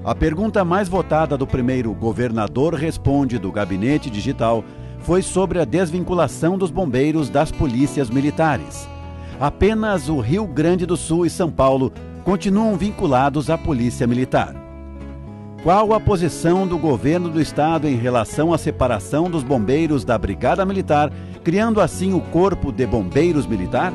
A pergunta mais votada do primeiro Governador Responde do Gabinete Digital foi sobre a desvinculação dos bombeiros das polícias militares. Apenas o Rio Grande do Sul e São Paulo continuam vinculados à Polícia Militar. Qual a posição do governo do estado em relação à separação dos bombeiros da Brigada Militar, criando assim o Corpo de Bombeiros Militar?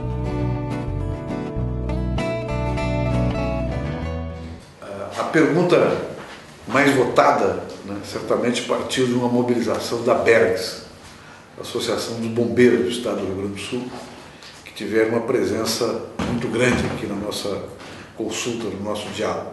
A pergunta mais votada, certamente partiu de uma mobilização da BERGS, Associação dos Bombeiros do Estado do Rio Grande do Sul, que tiveram uma presença muito grande aqui na nossa consulta, no nosso diálogo.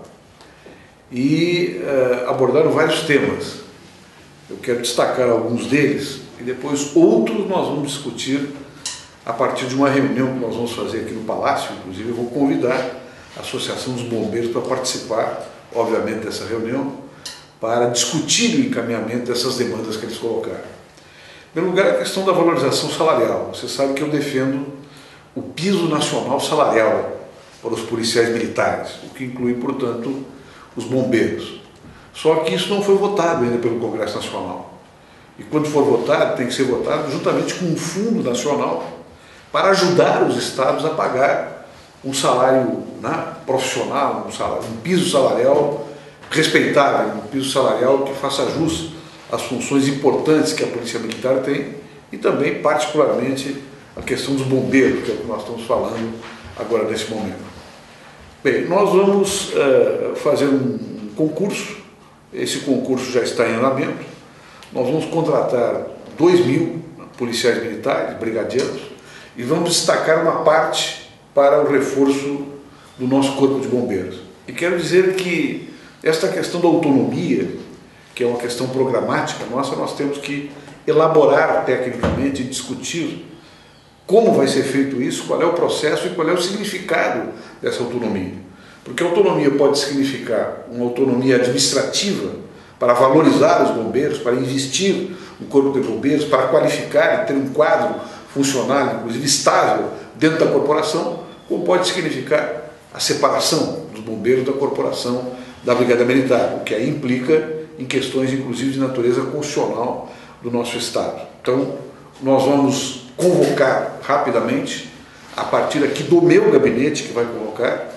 E abordaram vários temas. Eu quero destacar alguns deles e depois outros nós vamos discutir a partir de uma reunião que nós vamos fazer aqui no Palácio. Inclusive eu vou convidar a Associação dos Bombeiros para participar, obviamente, dessa reunião, para discutir o encaminhamento dessas demandas que eles colocaram. Em primeiro lugar, a questão da valorização salarial. Você sabe que eu defendo o piso nacional salarial para os policiais militares, o que inclui, portanto, os bombeiros. Só que isso não foi votado ainda pelo Congresso Nacional. E quando for votado, tem que ser votado juntamente com um fundo nacional para ajudar os estados a pagar um salário profissional, um piso salarial respeitável, um piso salarial que faça jus às funções importantes que a Polícia Militar tem e também, particularmente, a questão dos bombeiros, que é o que nós estamos falando agora nesse momento. Bem, nós vamos fazer um concurso, esse concurso já está em andamento, nós vamos contratar 2.000 policiais militares, brigadeiros, e vamos destacar uma parte para o reforço do nosso Corpo de Bombeiros. E quero dizer que esta questão da autonomia, que é uma questão programática nossa, nós temos que elaborar tecnicamente e discutir como vai ser feito isso, qual é o processo e qual é o significado dessa autonomia. Porque a autonomia pode significar uma autonomia administrativa para valorizar os bombeiros, para investir no Corpo de Bombeiros, para qualificar e ter um quadro funcional, inclusive estável, dentro da corporação, como pode significar a separação dos bombeiros da corporação da Brigada Militar, o que aí implica em questões, inclusive, de natureza constitucional do nosso Estado. Então, nós vamos convocar rapidamente, a partir aqui do meu gabinete, que vai convocar,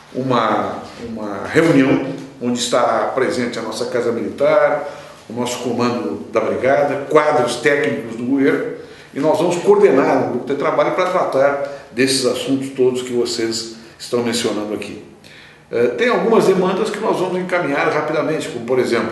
uma reunião onde estará presente a nossa Casa Militar, o nosso comando da Brigada, quadros técnicos do governo, e nós vamos coordenar um grupo de trabalho para tratar desses assuntos todos que vocês estão mencionando aqui. Tem algumas demandas que nós vamos encaminhar rapidamente, como, por exemplo,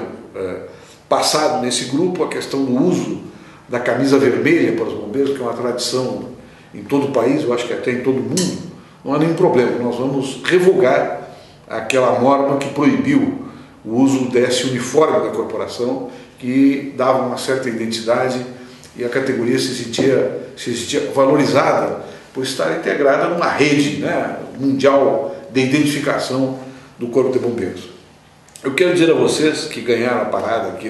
passado nesse grupo a questão do uso da camisa vermelha para os bombeiros, que é uma tradição em todo o país, eu acho que até em todo o mundo, não há nenhum problema. Nós vamos revogar aquela norma que proibiu o uso desse uniforme da corporação, que dava uma certa identidade e a categoria se sentia valorizada por estar integrada numa rede mundial de identificação do Corpo de Bombeiros. Eu quero dizer a vocês que ganharam a parada aqui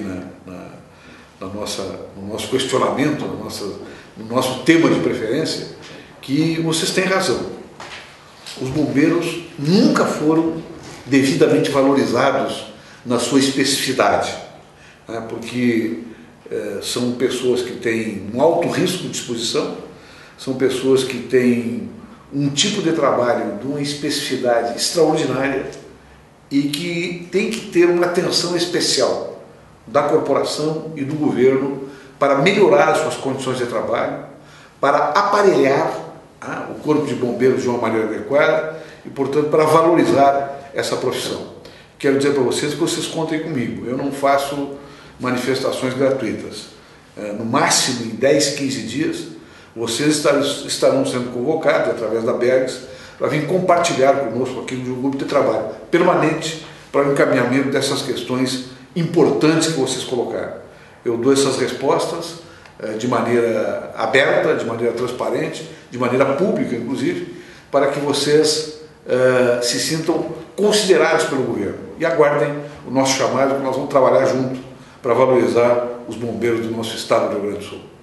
no nosso questionamento, no nosso tema de preferência, que vocês têm razão. Os bombeiros nunca foram devidamente valorizados na sua especificidade, porque são pessoas que têm um alto risco de exposição, são pessoas que têm um tipo de trabalho de uma especificidade extraordinária e que tem que ter uma atenção especial da corporação e do governo para melhorar as suas condições de trabalho, para aparelhar o Corpo de Bombeiros de uma maneira adequada e, portanto, para valorizar essa profissão. Quero dizer para vocês que vocês contem comigo, eu não faço manifestações gratuitas. No máximo, em 10, 15 dias, vocês estarão sendo convocados, através da BERGS, para vir compartilhar conosco aqui no grupo de trabalho permanente para o encaminhamento dessas questões importantes que vocês colocaram. Eu dou essas respostas de maneira aberta, de maneira transparente, de maneira pública, inclusive, para que vocês se sintam considerados pelo governo e aguardem o nosso chamado, que nós vamos trabalhar junto para valorizar os bombeiros do nosso estado do Rio Grande do Sul.